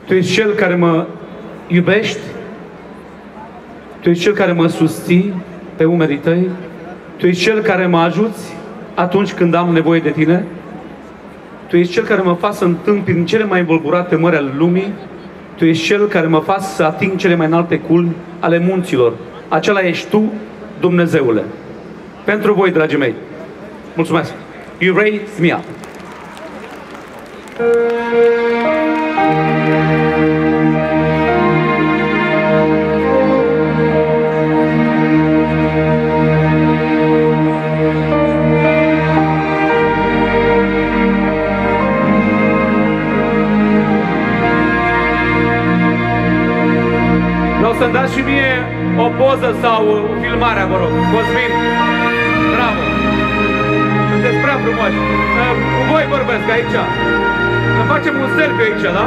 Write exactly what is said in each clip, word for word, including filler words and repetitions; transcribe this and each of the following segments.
Tu ești Cel care mă iubești, Tu ești Cel care mă susții pe umerii Tăi, Tu ești Cel care mă ajuți atunci când am nevoie de Tine, Tu ești Cel care mă faci să întâmpin cele mai învolburate mări ale lumii, Tu ești Cel care mă faci să ating cele mai înalte culmi ale munților. Acela ești Tu, Dumnezeule. Pentru voi, dragii mei. Mulțumesc. You raise me up. Vreau să-mi dați și mie o poză sau filmarea, vă rog. Cosmin, bravo! Sunteți prea frumoși. Cu voi vorbesc aici. Să facem un selfie aici, da?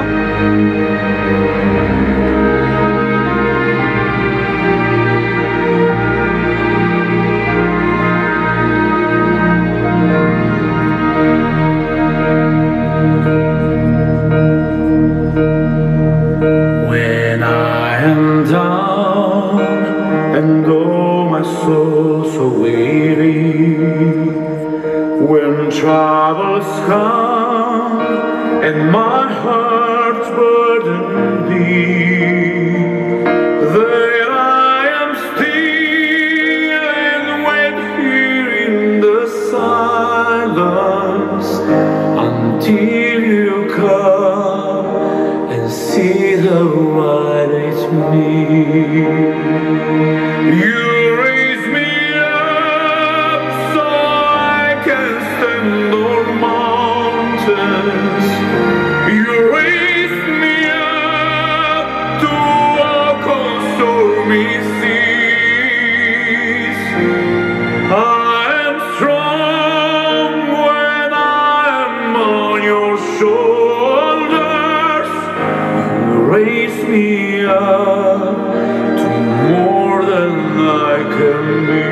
When I am down and oh my soul so weary, when troubles come and my heart's burden be, then I am still and wait here in the silence until you come and see how wide it's me. You raise me up so I can stand on mountains. You raise me up to walk on stormy seas. I am strong when I am on your shoulders. You raise me up to more than I can be.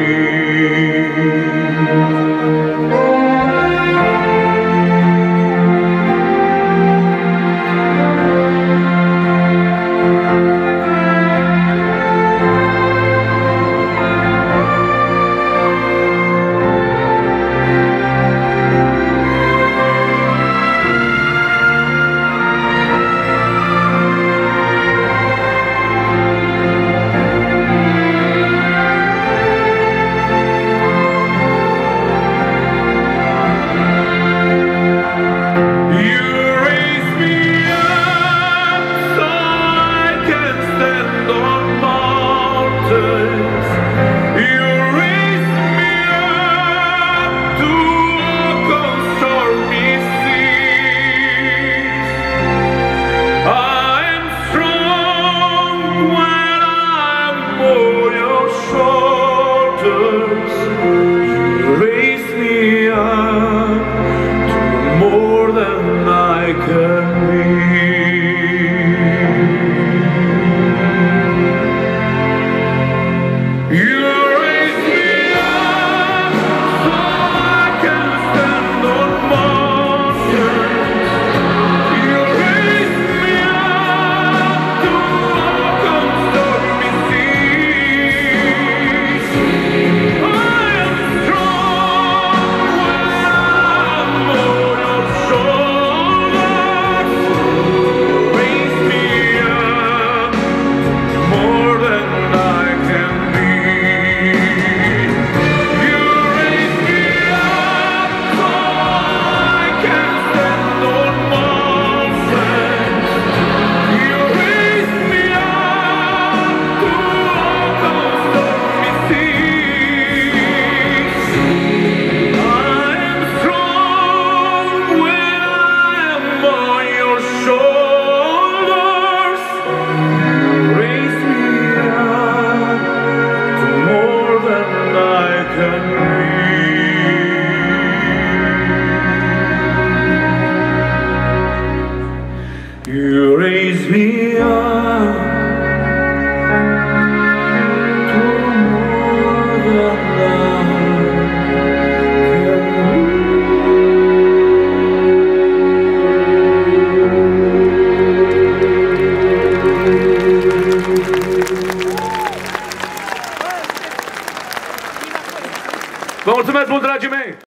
Vă mulțumesc mult, dragii mei!